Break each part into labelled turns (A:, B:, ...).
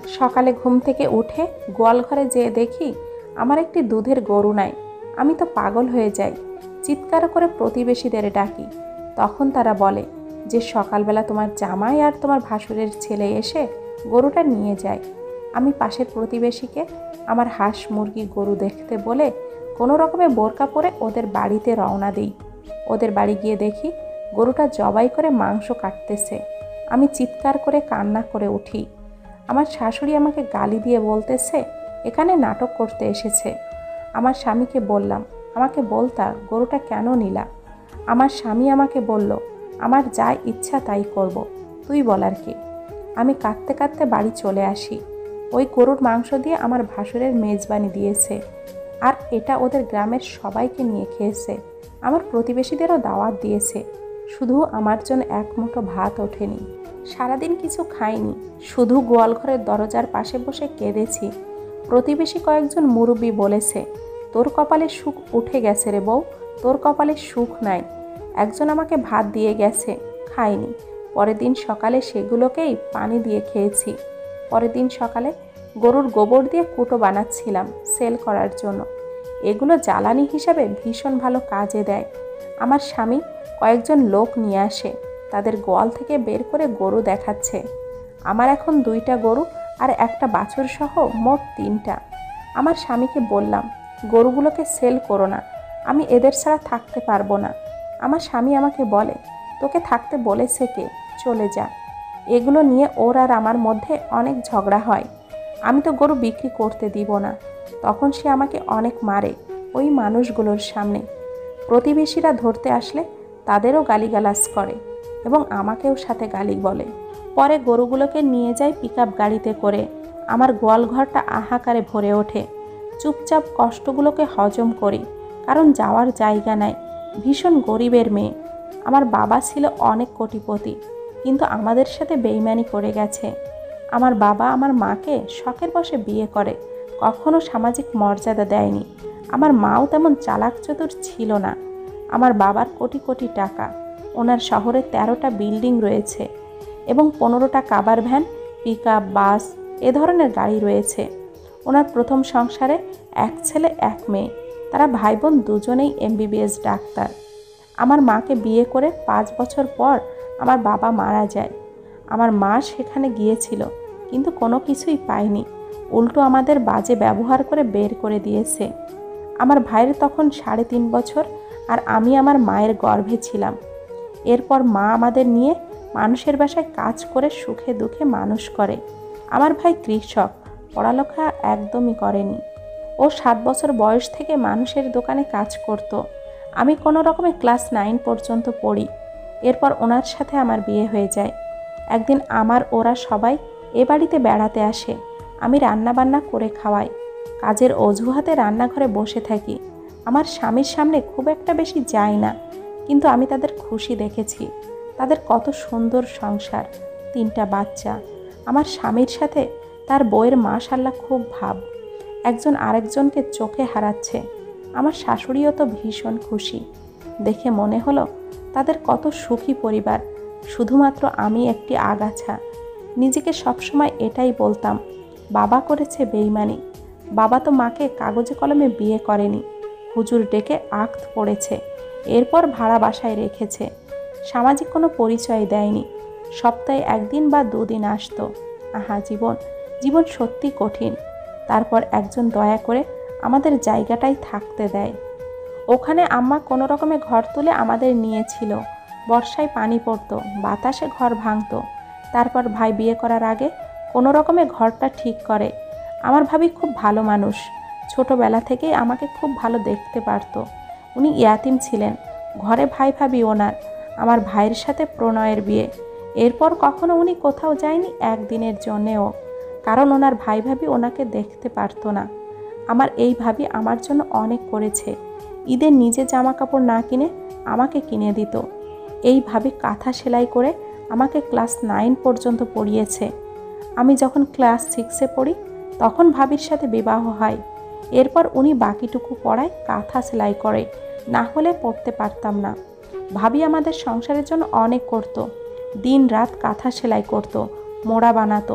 A: সকালে ঘুম থেকে উঠে গোয়াল ঘরে যেয়ে দেখি আমার একটি দুধের গরু নাই। আমি তো পাগল হয়ে যাই, চিৎকার করে প্রতিবেশীদের ডাকি। তখন তারা বলে যে সকালবেলা তোমার জামাই আর তোমার ভাসুরের ছেলে এসে গরুটা নিয়ে যায়। আমি পাশের প্রতিবেশীকে আমার হাঁস মুরগি গরু দেখতে বলে কোনো রকমে বোরকা পরে ওদের বাড়িতে রওনা দিই। ওদের বাড়ি গিয়ে দেখি গরুটা জবাই করে মাংস কাটতেছে। আমি চিৎকার করে কান্না করে উঠি। আমার শাশুড়ি আমাকে গালি দিয়ে বলতেছে এখানে নাটক করতে এসেছে। আমার স্বামীকে বললাম আমাকে বলতা গরুটা কেন নিলা। আমার স্বামী আমাকে বলল আমার যা ইচ্ছা তাই করব, তুই বলার কে। আমি কাঁদতে কাঁদতে বাড়ি চলে আসি। ওই গরুর মাংস দিয়ে আমার ভাসুরের মেজবানি দিয়েছে, আর এটা ওদের গ্রামের সবাইকে নিয়ে খেয়েছে। আমার প্রতিবেশীদেরও দাওয়াত দিয়েছে। শুধু আমার জন্য এক মুঠো ভাত ওঠেনি। সারাদিন কিছু খাইনি, শুধু গোয়ালঘরের দরজার পাশে বসে কেঁদেছি। প্রতিবেশী কয়েকজন মুরব্বি বলেছে তোর কপালে সুখ উঠে গেছে রে বউ, তোর কপালে সুখ নাই। একজন আমাকে ভাত দিয়ে গেছে, খাইনি। পরের দিন সকালে সেগুলোকেই পানি দিয়ে খেয়েছি। পরের দিন সকালে গরুর গোবর দিয়ে কুটো বানাচ্ছিলাম সেল করার জন্য। এগুলো জ্বালানি হিসাবে ভীষণ ভালো কাজে দেয়। আমার স্বামী কয়েকজন লোক নিয়ে আসে, তাদের গোয়াল থেকে বের করে গরু দেখাচ্ছে। আমার এখন 2টা গরু আর একটা বাছুর সহ মোট 3টা। আমার স্বামীকে বললাম গরুগুলোকে সেল করো না, আমি এদের ছাড়া থাকতে পারবো না। আমার স্বামী আমাকে বলে তোকে থাকতে বলেছে কে, চলে যা। এগুলো নিয়ে ওর আর আমার মধ্যে অনেক ঝগড়া হয়। আমি তো গরু বিক্রি করতে দিব না। তখন সে আমাকে অনেক মারে ওই মানুষগুলোর সামনে। প্রতিবেশীরা ধরতে আসলে তাদেরও গালিগালাজ করে এবং আমাকেও সাথে গালি বলে। পরে গরুগুলোকে নিয়ে যাই পিকআপ গাড়িতে করে। আমার গোয়ালঘরটা আহাকারে ভরে ওঠে। চুপচাপ কষ্টগুলোকে হজম করি, কারণ যাওয়ার জায়গা নাই। ভীষণ গরিবের মেয়ে। আমার বাবা ছিল অনেক কোটিপতি, কিন্তু আমাদের সাথে বেইমানি করে গেছে। আমার বাবা আমার মাকে শখের বশে বিয়ে করে, কখনো সামাজিক মর্যাদা দেয়নি। আমার মাও তেমন চালাক চতুর ছিল না। আমার বাবার কোটি কোটি টাকা, ওনার শহরে 13টা বিল্ডিং রয়েছে এবং 15টা কাভার ভ্যান, পিকআপ, বাস এ ধরনের গাড়ি রয়েছে। ওনার প্রথম সংসারে 1 ছেলে 1 মেয়ে, তারা ভাই বোন দুজনেই MBBS ডাক্তার। আমার মাকে বিয়ে করে 5 বছর পর আমার বাবা মারা যায়। আমার মা সেখানে গিয়েছিল, কিন্তু কোনো কিছুই পায়নি, উল্টো আমাদের বাজে ব্যবহার করে বের করে দিয়েছে। আমার ভাইয়ের তখন 3.5 বছর, আর আমি আমার মায়ের গর্ভে ছিলাম। এরপর মা আমাদের নিয়ে মানুষের বাসায় কাজ করে সুখে দুঃখে মানুষ করে। আমার ভাই কৃষক, পড়ালেখা একদমই করেনি। ও 7 বছর বয়স থেকে মানুষের দোকানে কাজ করত। আমি কোনো রকমে ক্লাস 9 পর্যন্ত পড়ি। এরপর ওনার সাথে আমার বিয়ে হয়ে যায়। একদিন ওরা সবাই এ বাড়িতে বেড়াতে আসে। আমি রান্নাবান্না করে খাওয়াই, কাজের অজুহাতে রান্নাঘরে বসে থাকি। আমার স্বামীর সামনে খুব একটা বেশি যাই না, কিন্তু আমি তাদের খুশি দেখেছি। তাদের কত সুন্দর সংসার, 3টা বাচ্চা। আমার স্বামীর সাথে তার বউয়ের মাশাআল্লাহ খুব ভাব, একজন আরেকজনকে চোখে হারাচ্ছে। আমার শাশুড়িও তো ভীষণ খুশি। দেখে মনে হলো তাদের কত সুখী পরিবার, শুধুমাত্র আমি একটি আগাছা। নিজেকে সবসময় এটাই বলতাম, বাবা করেছে বেইমানি। বাবা তো মাকে কাগজে কলমে বিয়ে করেনি, হুজুর ডেকে আক্ত পড়েছে, এরপর ভাড়া বাসায় রেখেছে। সামাজিক কোনো পরিচয় দেয়নি, সপ্তাহে 1 দিন বা 2 দিন আসতো। আহা জীবন সত্যি কঠিন। তারপর একজন দয়া করে আমাদের জায়গাটাই থাকতে দেয়। ওখানে আম্মা কোনো রকমে ঘর তুলে আমাদের নিয়েছিল। বর্ষায় পানি পড়তো, বাতাসে ঘর ভাঙতো। তারপর ভাই বিয়ে করার আগে কোনো রকমে ঘরটা ঠিক করে। আমার ভাবি খুব ভালো মানুষ, ছোটবেলা থেকেই আমাকে খুব ভালো দেখতে পারতো। উনি ইয়াতিম ছিলেন, ঘরে ভাই ভাবি ওনার। আমার ভাইয়ের সাথে প্রণয়ের বিয়ে। এরপর কখনো উনি কোথাও যায়নি একদিনের জন্যেও, কারণ ওনার ভাই ভাবি ওনাকে দেখতে পারতো না। আমার এই ভাবি আমার জন্য অনেক করেছে। ঈদে নিজে জামা কাপড় না কিনে আমাকে কিনে দিত। এই ভাবি কাঁথা সেলাই করে আমাকে ক্লাস 9 পর্যন্ত পড়িয়েছে। আমি যখন ক্লাস 6-এ পড়ি তখন ভাবির সাথে বিবাহ হয়। এরপর উনি বাকিটুকু পড়ায় কাঁথা সেলাই করে, না হলে পড়তে পারতাম না। ভাবি আমাদের সংসারের জন্য অনেক করত। দিন রাত কাঁথা সেলাই করত, মোড়া বানাতো।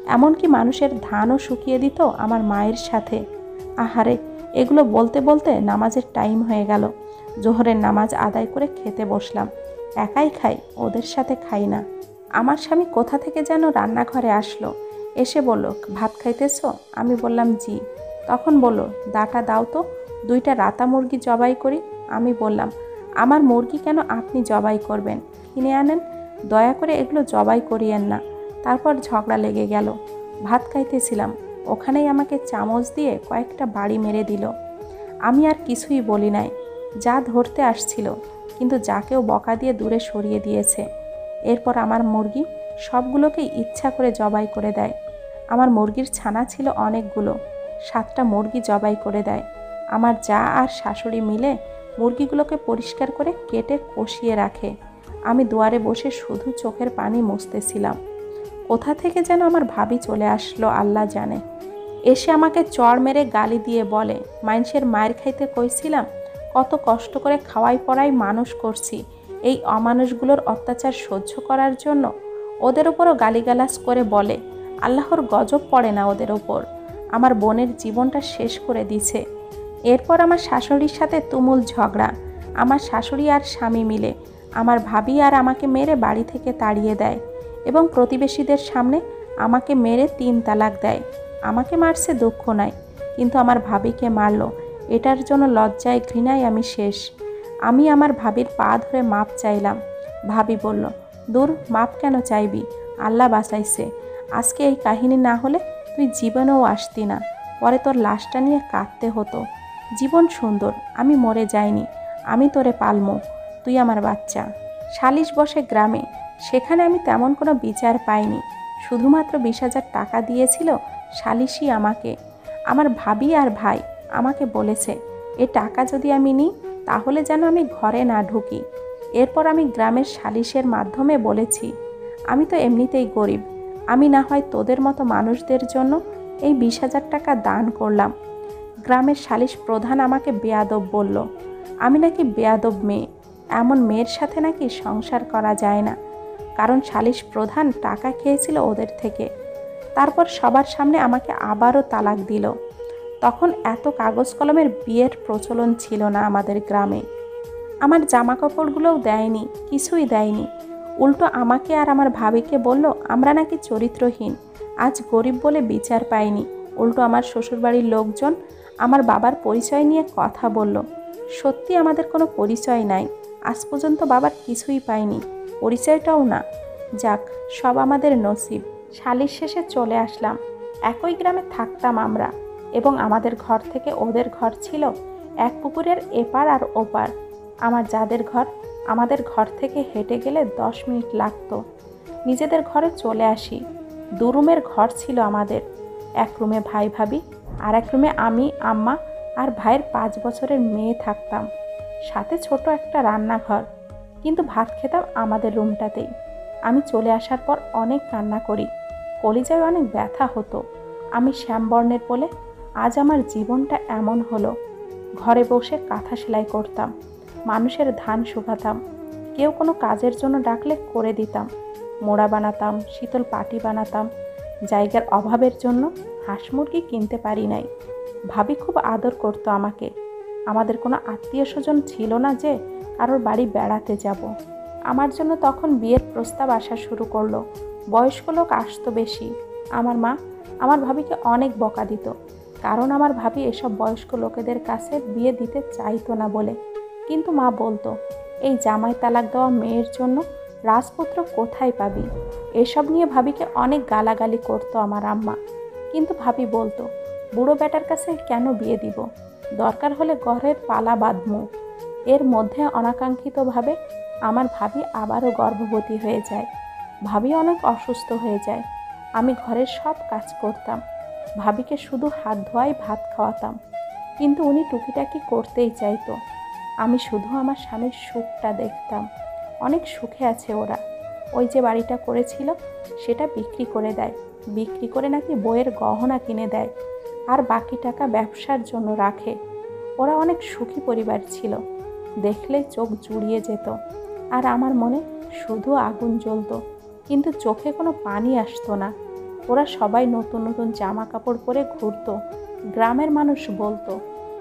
A: এমনকি মানুষের ধানও শুকিয়ে দিত আমার মায়ের সাথে। আহারে, এগুলো বলতে বলতে নামাজের টাইম হয়ে গেল। জোহরের নামাজ আদায় করে খেতে বসলাম। একাই খাই, ওদের সাথে খাই না। আমার স্বামী কোথা থেকে যেন রান্নাঘরে আসলো, এসে বলল, ভাত খাইতেছো? আমি বললাম জি। তখন বলল, দাটা দাও তো, 2টা রাতা মুরগি জবাই করি। আমি বললাম, আমার মুরগি কেন আপনি জবাই করবেন? কিনে আনেন, দয়া করে এগুলো জবাই করিয়েন না। তারপর ঝগড়া লেগে গেল। ভাত খাইতেছিলাম, ওখানেই আমাকে চামচ দিয়ে কয়েকটা বাড়ি মেরে দিল। আমি আর কিছুই বলি নাই। যা ধরতে আসছিল, কিন্তু যাকেও বকা দিয়ে দূরে সরিয়ে দিয়েছে। এরপর আমার মুরগি সবগুলোকেই ইচ্ছা করে জবাই করে দেয়। আমার মুরগির ছানা ছিল অনেকগুলো, 7টা মুরগি জবাই করে দেয়। আমার যা আর শাশুড়ি মিলে মুরগিগুলোকে পরিষ্কার করে কেটে কষিয়ে রাখে। আমি দুয়ারে বসে শুধু চোখের পানি মুছতেছিলাম। কোথা থেকে যেন আমার ভাবি চলে আসলো, আল্লাহ জানে। এসে আমাকে চড় মেরে গালি দিয়ে বলে, মানুষের মায়ের খাইতে কইছিলাম, কত কষ্ট করে খাওয়াই পড়াই মানুষ করছি, এই অমানুষগুলোর অত্যাচার সহ্য করার জন্য। ওদের ওপরও গালিগালাজ করে বলে, আল্লাহর গজব পড়ে না ওদের ওপর। আমার বোনের জীবনটা শেষ করে দিছে। এরপর আমার শাশুড়ির সাথে তুমুল ঝগড়া। আমার শাশুড়ি আর স্বামী মিলে আমার ভাবি আর আমাকে মেরে বাড়ি থেকে তাড়িয়ে দেয় এবং প্রতিবেশীদের সামনে আমাকে মেরে 3 তালাক দেয়। আমাকে মারছে, দুঃখ নাই, কিন্তু আমার ভাবিকে মারলো, এটার জন্য লজ্জায় ঘৃণায় আমি শেষ। আমি আমার ভাবির পা ধরে মাপ চাইলাম। ভাবি বলল, দূর, মাপ কেন চাইবি, আল্লাহ বাঁচাইছে। আজকে এই কাহিনী না হলে তুই জীবনেও আসতি না, পরে তোর লাশটা নিয়ে কাঁদতে হতো। জীবন সুন্দর, আমি মরে যাইনি, আমি তোরে পালমো, তুই আমার বাচ্চা। সালিশ বসে গ্রামে, সেখানে আমি তেমন কোনো বিচার পাইনি। শুধুমাত্র 20,000 টাকা দিয়েছিল সালিশি আমাকে। আমার ভাবি আর ভাই আমাকে বলেছে, এ টাকা যদি আমি নিই তাহলে যেন আমি ঘরে না ঢুকি। এরপর আমি গ্রামের সালিশের মাধ্যমে বলেছি, আমি তো এমনিতেই গরিব, আমি না হয় তোদের মতো মানুষদের জন্য এই 20,000 টাকা দান করলাম। গ্রামের সালিশ প্রধান আমাকে বেয়াদব বলল। আমি নাকি বেয়াদব মেয়ে, এমন মেয়ের সাথে নাকি সংসার করা যায় না, কারণ সালিশ প্রধান টাকা খেয়েছিল ওদের থেকে। তারপর সবার সামনে আমাকে আবারও তালাক দিল। তখন এত কাগজ কলমের বিয়ের প্রচলন ছিল না আমাদের গ্রামে। আমার জামা কাপড়গুলোও দেয়নি, কিছুই দেয়নি। উল্টো আমাকে আর আমার ভাবিকে বলল, আমরা নাকি চরিত্রহীন, আজ গরিব বলে বিচার পাইনি। উল্টো আমার শ্বশুরবাড়ির লোকজন আমার বাবার পরিচয় নিয়ে কথা বলল। সত্যি আমাদের কোনো পরিচয় নাই, আজ পর্যন্ত বাবার কিছুই পাইনি, পরিচয়টাও না। যাক, সব আমাদের নসিব। সালিশ শেষে চলে আসলাম। একই গ্রামে থাকতাম আমরা, এবং আমাদের ঘর থেকে ওদের ঘর ছিল এক পুকুরের এপার আর ওপার। আমার যাদের ঘর, আমাদের ঘর থেকে হেঁটে গেলে 10 মিনিট লাগতো। নিজেদের ঘরে চলে আসি। 2 রুমের ঘর ছিল আমাদের। এক রুমে ভাই ভাবি, আর এক রুমে আমি, আম্মা আর ভাইয়ের 5 বছরের মেয়ে থাকতাম, সাথে ছোট একটা রান্নাঘর। কিন্তু ভাত খেতাম আমাদের রুমটাতেই। আমি চলে আসার পর অনেক কান্না করি, কলিজায় অনেক ব্যথা হতো। আমি শ্যামবর্ণের বলে আজ আমার জীবনটা এমন হলো। ঘরে বসে কাঁথা সেলাই করতাম, মানুষের ধান শুকাতাম, কেউ কোনো কাজের জন্য ডাকলে করে দিতাম, মোড়া বানাতাম, শীতল পাটি বানাতাম। জায়গার অভাবের জন্য হাঁস মুরগি কিনতে পারি নাই। ভাবি খুব আদর করতো আমাকে। আমাদের কোনো আত্মীয় স্বজন ছিল না যে কারোর বাড়ি বেড়াতে যাব। আমার জন্য তখন বিয়ের প্রস্তাব আসা শুরু করলো। বয়স্ক লোক আসতো বেশি। আমার মা আমার ভাবিকে অনেক বকা দিত, কারণ আমার ভাবি এসব বয়স্ক লোকেদের কাছে বিয়ে দিতে চাইতো না বলে। কিন্তু মা বলতো, এই জামাই তালাক দেওয়া মেয়ের জন্য রাজপুত্র কোথায় পাবি? এসব নিয়ে ভাবিকে অনেক গালাগালি করতো আমার আম্মা। কিন্তু ভাবি বলতো, বুড়ো বেটার কাছে কেন বিয়ে দিব, দরকার হলে ঘরের পালা বাঁধমু। এর মধ্যে অনাকাঙ্ক্ষিতভাবে আমার ভাবি আবারও গর্ভবতী হয়ে যায়। ভাবি অনেক অসুস্থ হয়ে যায়। আমি ঘরের সব কাজ করতাম, ভাবিকে শুধু হাত ধোয়াই ভাত খাওয়াতাম, কিন্তু উনি টুকিটাকি করতেই চাইতো। আমি শুধু আমার স্বামীর সুখটা দেখতাম। অনেক সুখে আছে ওরা। ওই যে বাড়িটা করেছিল সেটা বিক্রি করে দেয়, বিক্রি করে নাকি বইয়ের গহনা কিনে দেয়, আর বাকি টাকা ব্যবসার জন্য রাখে। ওরা অনেক সুখী পরিবার ছিল, দেখলেই চোখ জুড়িয়ে যেত। আর আমার মনে শুধু আগুন জ্বলতো, কিন্তু চোখে কোনো পানি আসতো না। ওরা সবাই নতুন নতুন জামা কাপড় পরে ঘুরতো। গ্রামের মানুষ বলতো।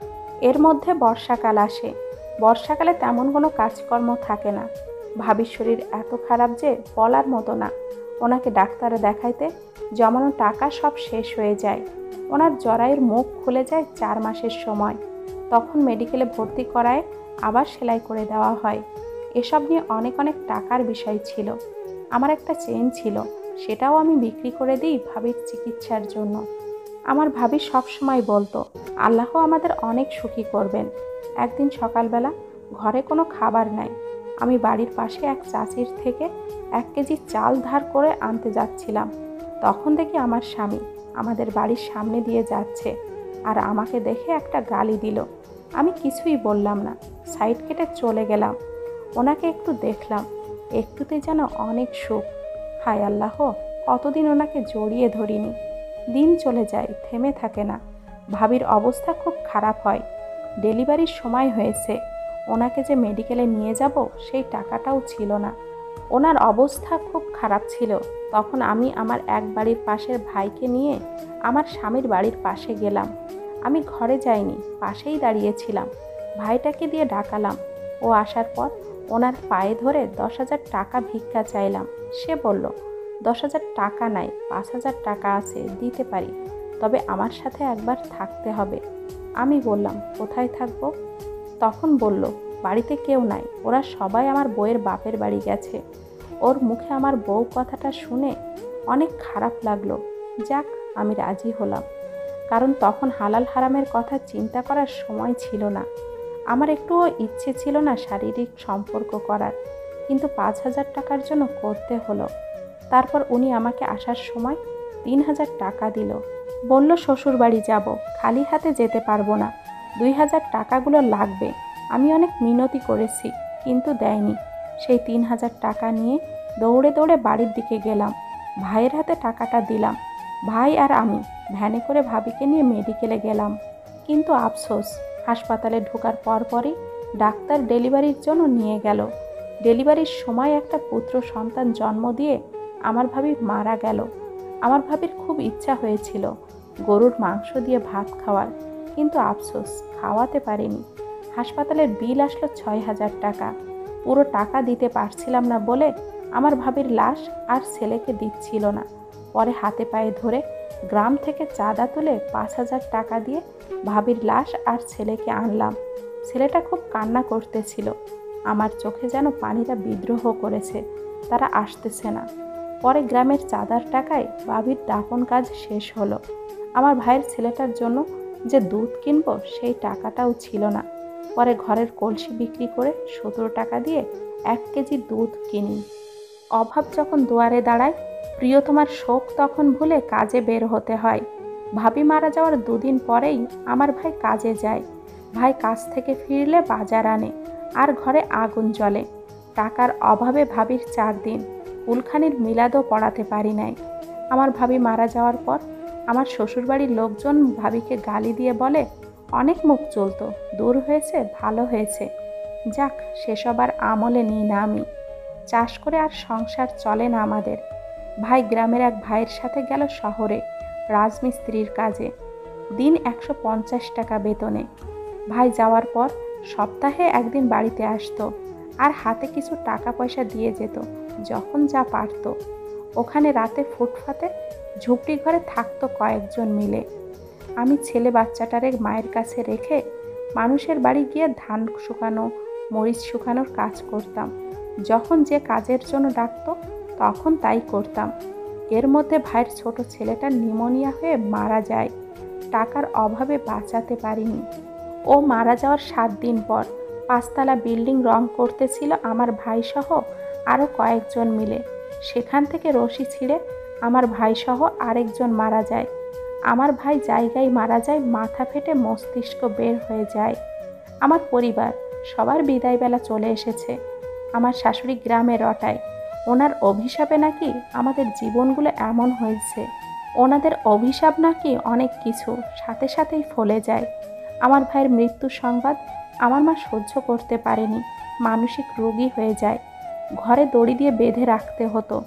A: এর মধ্যে বর্ষাকাল আসে। বর্ষাকালে তেমন কোনো কাজকর্ম থাকে না। ভাবির শরীর এত খারাপ যে বলার মতো না। ওনাকে ডাক্তারে দেখাইতে জমানো টাকা সব শেষ হয়ে যায়। ওনার জরায়ুর মুখ খুলে যায় 4 মাসের সময়। তখন মেডিকেলে ভর্তি করায় আবার সেলাই করে দেওয়া হয়। এসব নিয়ে অনেক অনেক টাকার বিষয় ছিল। আমার একটা চেন ছিল, সেটাও আমি বিক্রি করে দিই ভাবির চিকিৎসার জন্য। আমার ভাবি সব সময় বলতো, আল্লাহ আমাদের অনেক সুখী করবেন। একদিন সকালবেলা ঘরে কোনো খাবার নাই। আমি বাড়ির পাশে এক চাচির থেকে 1 কেজি চাল ধার করে আনতে যাচ্ছিলাম। তখন দেখি আমার স্বামী আমাদের বাড়ির সামনে দিয়ে যাচ্ছে, আর আমাকে দেখে একটা গালি দিল। আমি কিছুই বললাম না, সাইড কেটে চলে গেলাম। ওনাকে একটু দেখলাম, একটুতে যেন অনেক সুখ। হায় আল্লাহ, কতদিন ওনাকে জড়িয়ে ধরিনি। দিন চলে যায়, থেমে থাকে না। ভাবির অবস্থা খুব খারাপ হয়। ডেলিভারির সময় হয়েছে। ওনাকে যে মেডিকেলে নিয়ে যাব সেই টাকাটাও ছিল না। ওনার অবস্থা খুব খারাপ ছিল। তখন আমি আমার এক বাড়ির পাশের ভাইকে নিয়ে আমার স্বামীর বাড়ির পাশে গেলাম। আমি ঘরে যাইনি, পাশেই দাঁড়িয়েছিলাম। ভাইটাকে দিয়ে ডাকালাম। ও আসার পর ওনার পায়ে ধরে 10,000 টাকা ভিক্ষা চাইলাম। সে বলল, 10,000 টাকা নাই, 5,000 টাকা আছে, দিতে পারি, তবে আমার সাথে একবার থাকতে হবে। আমি বললাম, কোথায় থাকবো? তখন বলল, বাড়িতে কেউ নাই, ওরা সবাই আমার বউয়ের বাপের বাড়ি গেছে। ওর মুখে আমার বউ কথাটা শুনে অনেক খারাপ লাগলো। যাক, আমি রাজি হলাম, কারণ তখন হালাল হারামের কথা চিন্তা করার সময় ছিল না। আমার একটুও ইচ্ছে ছিল না শারীরিক সম্পর্ক করার, কিন্তু 5,000 টাকার জন্য করতে হলো। তারপর উনি আমাকে আসার সময় 3,000 টাকা দিল। বলল, শ্বশুর বাড়ি যাব, খালি হাতে যেতে পারবো না, 2,000 টাকাগুলো লাগবে। আমি অনেক মিনতি করেছি, কিন্তু দেয়নি। সেই 3,000 টাকা নিয়ে দৌড়ে দৌড়ে বাড়ির দিকে গেলাম। ভাইয়ের হাতে টাকাটা দিলাম। ভাই আর আমি ভ্যানে করে ভাবিকে নিয়ে মেডিকেলে গেলাম। কিন্তু আফসোস, হাসপাতালে ঢোকার পরপরই ডাক্তার ডেলিভারির জন্য নিয়ে গেল। ডেলিভারির সময় একটা পুত্র সন্তান জন্ম দিয়ে আমার ভাবি মারা গেল। আমার ভাবির খুব ইচ্ছা হয়েছিল গরুর মাংস দিয়ে ভাত খাওয়ার, কিন্তু আফসোস, খাওয়াতে পারিনি। হাসপাতালের বিল আসলো 6,000 টাকা। পুরো টাকা দিতে পারছিলাম না বলে আমার ভাবির লাশ আর ছেলেকে দিচ্ছিল না। পরে হাতে পায়ে ধরে গ্রাম থেকে চাঁদা তুলে 5,000 টাকা দিয়ে ভাবির লাশ আর ছেলেকে আনলাম। ছেলেটা খুব কান্না করতেছিল। আমার চোখে যেন পানিটা বিদ্রোহ করেছে, তারা আসতেছে না। পরে গ্রামের চাঁদার টাকায় ভাবির দাফন কাজ শেষ হলো। আমার ভাইয়ের ছেলেটার জন্য যে দুধ কিনবো সেই টাকাটাও ছিল না। পরে ঘরের কলসি বিক্রি করে 17 টাকা দিয়ে 1 কেজি দুধ কিনি। অভাব যখন দুয়ারে দাঁড়ায়, প্রিয়তমার শোক তখন ভুলে কাজে বের হতে হয়। ভাবি মারা যাওয়ার 2 দিন পরেই আমার ভাই কাজে যায়। ভাই কাজ থেকে ফিরলে বাজার আনে, আর ঘরে আগুন জ্বলে। টাকার অভাবে ভাবির 4 দিন কুলখানির মিলাদও পড়াতে পারি নাই। আমার ভাবি মারা যাওয়ার পর আমার শ্বশুরবাড়ির লোকজন ভাবিকে গালি দিয়ে বলে, অনেক মুখ চলতো, দূর হয়েছে, ভালো হয়েছে। যাক, সেসব আর আমলে নিই না আমি। চাষ করে আর সংসার চলে না আমাদের। ভাই গ্রামের এক ভাইয়ের সাথে গেল শহরে রাজমিস্ত্রির কাজে। দিন 150 টাকা বেতনে। ভাই যাওয়ার পর সপ্তাহে একদিন বাড়িতে আসতো, আর হাতে কিছু টাকা পয়সা দিয়ে যেত যখন যা পারত। ওখানে রাতে ফুটপাতে ঝুপড়ি ঘরে থাকতো কয়েকজন মিলে। আমি ছেলে বাচ্চাটারে মায়ের কাছে রেখে মানুষের বাড়ি গিয়ে ধান শুকানো, মরিচ শুকানোর কাজ করতাম। যখন যে কাজের জন্য ডাকতো তখন তাই করতাম। এর মধ্যে ভাইয়ের ছোট ছেলেটা নিউমোনিয়া হয়ে মারা যায়। টাকার অভাবে বাঁচাতে পারিনি। ও মারা যাওয়ার 7 দিন পর 5তলা বিল্ডিং রং করতেছিল আমার ভাইসহ আরও কয়েকজন মিলে। সেখান থেকে রশি ছিঁড়ে আমার ভাইসহ আরেকজন মারা যায়। আমার ভাই জায়গায় মারা যায়, মাথা ফেটে মস্তিষ্ক বের হয়ে যায়। আমার পরিবার সবার বিদায়বেলা চলে এসেছে। আমার শাশুড়ি গ্রামে রটায়। ওনার অভিশাপে নাকি আমাদের জীবনগুলো এমন হয়েছে। ওনাদের অভিশাপ নাকি অনেক কিছু সাথে সাথেই ফলে যায়। আমার ভাইয়ের মৃত্যুর সংবাদ আমার মা সহ্য করতে পারেনি, মানসিক রোগী হয়ে যায়। ঘরে দড়ি দিয়ে বেঁধে রাখতে হতো।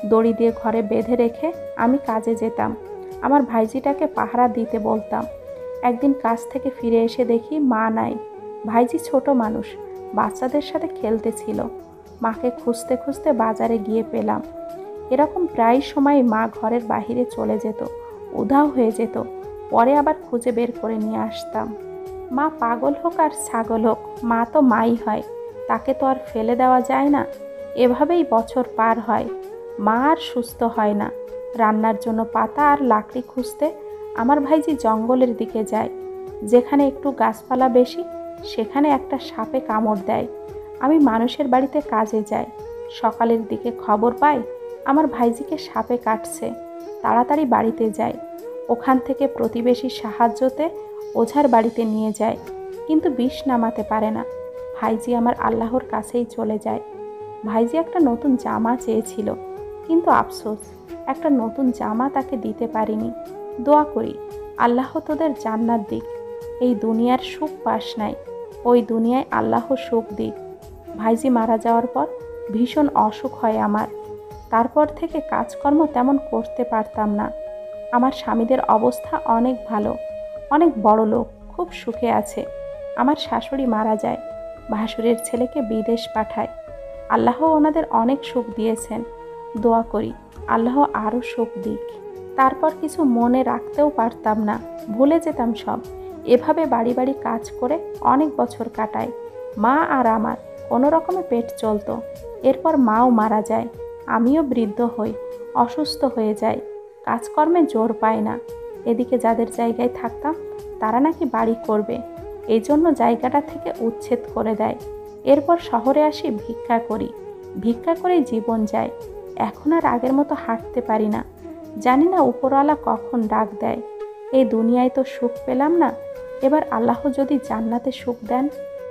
A: দড়ি দিয়ে ঘরে বেঁধে রেখে আমি কাজে যেতাম। আমার ভাইজিটাকে পাহারা দিতে বলতাম। একদিন কাজ থেকে ফিরে এসে দেখি মা নাই। ভাইজি ছোট মানুষ, বাচ্চাদের সাথে খেলতেছিল। মাকে খুঁজতে খুঁজতে বাজারে গিয়ে পেলাম। এরকম প্রায় সময় মা ঘরের বাহিরে চলে যেত, উধাও হয়ে যেত। পরে আবার খুঁজে বের করে নিয়ে আসতাম। মা পাগল হোক আর ছাগল হোক, মা তো মাই হয়, তাকে তো আর ফেলে দেওয়া যায় না। এভাবেই বছর পার হয়। মা আর সুস্থ হয় না। রান্নার জন্য পাতা আর লাকড়ি খুঁজতে আমার ভাইজি জঙ্গলের দিকে যায়। যেখানে একটু গাছপালা বেশি, সেখানে একটা সাপে কামড় দেয়। আমি মানুষের বাড়িতে কাজে যাই। সকালের দিকে খবর পাই আমার ভাইজিকে সাপে কাটছে। তাড়াতাড়ি বাড়িতে যাই। ওখান থেকে প্রতিবেশীর সাহায্যতে ওঝার বাড়িতে নিয়ে যায়, কিন্তু বিষ নামাতে পারে না। ভাইজি আমার আল্লাহর কাছেই চলে যায়। ভাইজি একটা নতুন জামা চেয়েছিল, কিন্তু আফসোস একটা নতুন জামা তাকে দিতে পারিনি। দোয়া করি আল্লাহ তোদের জান্নাত দিক। এই দুনিয়ার সুখ পাস নাই, ওই দুনিয়ায় আল্লাহ সুখ দিক। ভাইজি মারা যাওয়ার পর ভীষণ অসুখ হয় আমার। তারপর থেকে কাজকর্ম তেমন করতে পারতাম না। আমার স্বামীদের অবস্থা অনেক ভালো, অনেক বড় লোক, খুব সুখে আছে। আমার শাশুড়ি মারা যায়, ভাসুরের ছেলেকে বিদেশ পাঠায়। আল্লাহ ওনাদের অনেক সুখ দিয়েছেন। দোয়া করি আল্লাহ আরও সুখ দিক। তারপর কিছু মনে রাখতেও পারতাম না, ভুলে যেতাম সব। এভাবে বাড়ি বাড়ি কাজ করে অনেক বছর কাটায়। মা আর আমার কোনো রকমে পেট চলতো। এরপর মাও মারা যায়, আমিও বৃদ্ধ হই, অসুস্থ হয়ে যাই, কাজকর্মে জোর পায় না। এদিকে যাদের জায়গায় থাকতাম তারা নাকি বাড়ি করবে, এই জন্য জায়গাটা থেকে উচ্ছেদ করে দেয়। এরপর শহরে আসি, ভিক্ষা করি। ভিক্ষা করেই জীবন যায়। এখন আর আগের মতো হাঁটতে পারি না। জানি না উপরওয়ালা কখন ডাক দেয়। এই দুনিয়ায় তো সুখ পেলাম না, এবার আল্লাহ যদি জান্নাতে সুখ দেন